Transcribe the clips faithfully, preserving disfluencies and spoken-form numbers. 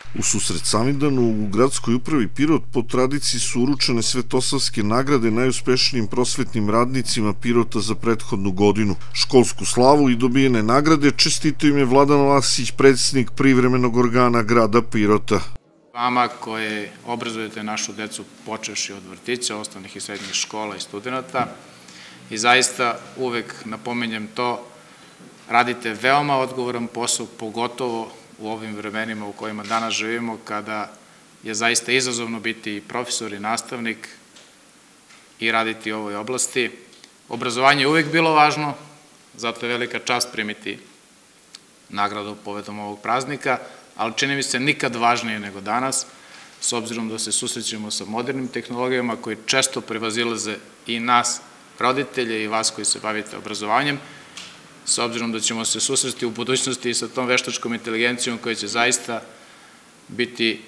U susret Savindanu u gradskoj upravi Pirot po tradiciji su uručene svetosavske nagrade najuspešnijim prosvetnim radnicima Pirota za prethodnu godinu. Školsku slavu i dobijene nagrade čestitao im je Vladan Lasić, predsjednik privremenog organa grada Pirota. Vama koji obrazujete našu decu počevši od vrtića, osnovnih i srednjih škola i studenta, i zaista uvek napominjem to, radite veoma odgovoran posao, pogotovo u ovim vremenima u kojima danas živimo, kada je zaista izazovno biti profesor i nastavnik i raditi u ovoj oblasti. Obrazovanje je uvek bilo važno, zato je velika čast primiti nagradu povodom ovog praznika, ali čini mi se nikad važnije nego danas, s obzirom da se susrećemo sa modernim tehnologijama koji često prevazilaze i nas, roditelje, i vas koji se bavite obrazovanjem, s obzirom da ćemo se susresti u budućnosti sa tom veštačkom inteligencijom koja će zaista biti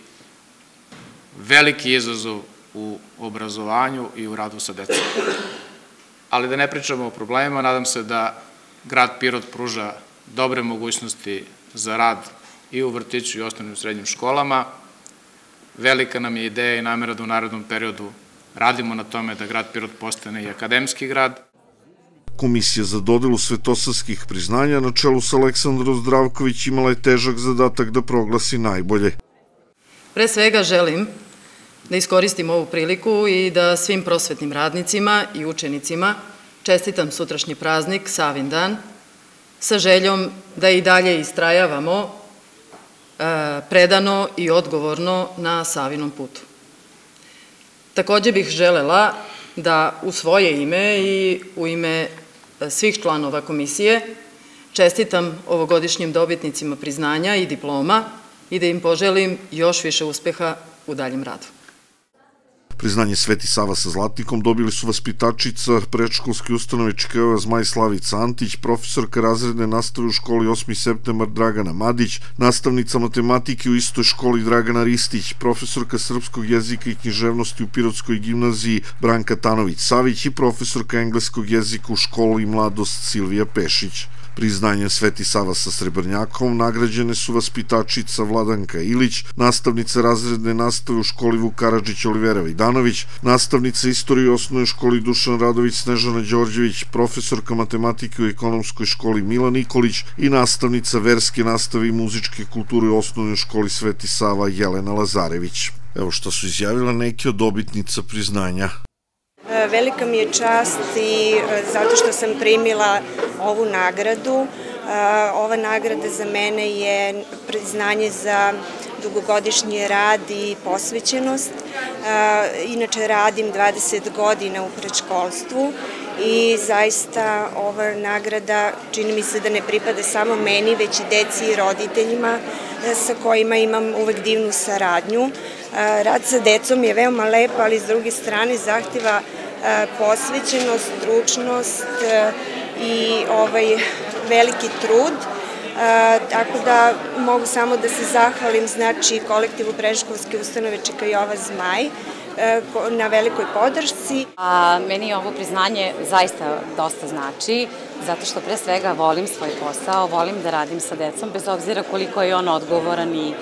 veliki izazov u obrazovanju i u radu sa decom. Ali da ne pričamo o problemima, nadam se da grad Pirot pruža dobre mogućnosti za rad i u vrtiću i osnovnim i srednjim školama. Velika nam je ideja i namera da u narednom periodu radimo na tome da grad Pirot postane i akademski grad. Komisija za dodelu svetosavskih priznanja na čelu sa Aleksandrom Zdravković imala je težak zadatak da proglasi najbolje. Pre svega želim da iskoristim ovu priliku i da svim prosvetnim radnicima i učenicima čestitam sutrašnji praznik, Savindan, sa željom da i dalje istrajavamo predano i odgovorno na Savinom putu. Takođe bih želela da u svoje ime i u ime svih članova komisije čestitam ovogodišnjim dobitnicima priznanja i diploma i da im poželim još više uspeha u daljem radu. Priznanje Sveti Sava sa zlatnikom dobili su vaspitačica predškolske ustanove Čikajova Zmaj Slavica Antić, profesorka razredne nastave u školi osmi septembar Dragana Madić, nastavnica matematike u istoj školi Dragana Ristić, profesorka srpskog jezika i književnosti u Pirotskoj gimnaziji Branka Tanović-Savić i profesorka engleskog jezika u školi Mladost Silvija Pešić. Priznanjem Sveti Sava sa Srebrnjakom nagrađene su vaspitačica Vladanka Ilić, nastavnica razredne nastave u školi Vuk Karadžić Olivera Vidanović, nastavnica istorije u osnovnoj školi Dušan Radović Snežana Đorđević, profesorka matematike u ekonomskoj školi Mila Nikolić i nastavnica verske nastave i muzičke kulture u osnovnoj školi Sveti Sava Jelena Lazarević. Evo što su izjavila neki od dobitnica priznanja. Velika mi je čast i zato što sam primila ovu nagradu. Ova nagrada za mene je priznanje za dugogodišnji rad i posvećenost. Inače radim dvadeset godina u predškolstvu i zaista ova nagrada čini mi se da ne pripada samo meni, već i deci i roditeljima sa kojima imam uvek divnu saradnju. Rad sa decom je veoma lep, ali s druge strane zahteva posvećenost, stručnost i veliki trud. Tako da mogu samo da se zahvalim znači kolektivu predškolske ustanove Čikajova Zmaj na velikoj podršci. Meni ovo priznanje zaista dosta znači, zato što pre svega volim svoj posao, volim da radim sa decom, bez obzira koliko je on odgovoran i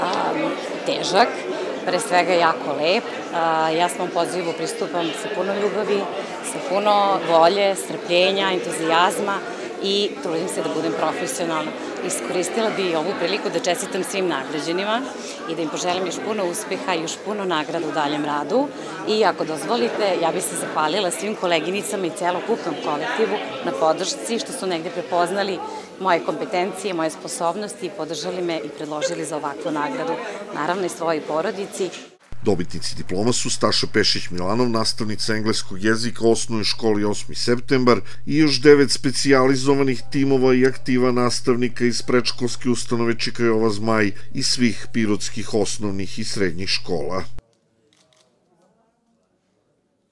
težak. Pre svega jako lep. Ja svom pozivu pristupam sa puno ljubavi, sa puno volje, strpljenja, entuzijazma i trudim se da budem profesionalna. Iskoristila bi ovu priliku da čestitam svim nagrađenima i da im poželim još puno uspeha i još puno nagrada u daljem radu. I ako dozvolite, ja bih se zahvalila svim koleginicama i celokupnom kolektivu na podršci što su negde prepoznali moje kompetencije, moje sposobnosti i podržali me i predložili za ovakvu nagradu. Naravno i svojoj porodici. Dobitnici diploma su Staša Pešić-Milanov, nastavnica engleskog jezika u osnovnoj školi osmi septembar i još devet specijalizovanih timova i aktiva nastavnika iz predškolske ustanove Čikajova Zmaj i svih pirotskih osnovnih i srednjih škola.